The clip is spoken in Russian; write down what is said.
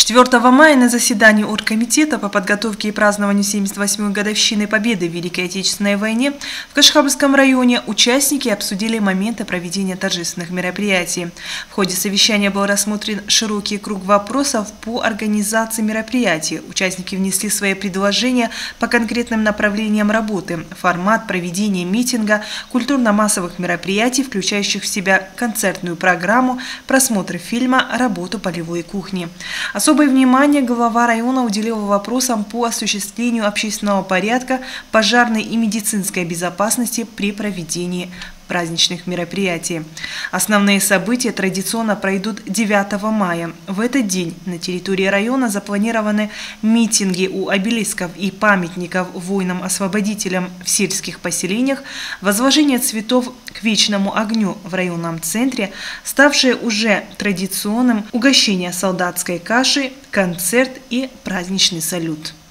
4 мая на заседании Оргкомитета по подготовке и празднованию 78-й годовщины Победы в Великой Отечественной войне в Кашхабльском районе участники обсудили моменты проведения торжественных мероприятий. В ходе совещания был рассмотрен широкий круг вопросов по организации мероприятий. Участники внесли свои предложения по конкретным направлениям работы, формат проведения митинга, культурно-массовых мероприятий, включающих в себя концертную программу, просмотр фильма, работу полевой кухни. Особое внимание глава района уделил вопросам по осуществлению общественного порядка, пожарной и медицинской безопасности при проведении праздничных мероприятий. Основные события традиционно пройдут 9 мая. В этот день на территории района запланированы митинги у обелисков и памятников воинам-освободителям в сельских поселениях, возложение цветов к вечному огню в районном центре, ставшее уже традиционным угощение солдатской каши, концерт и праздничный салют.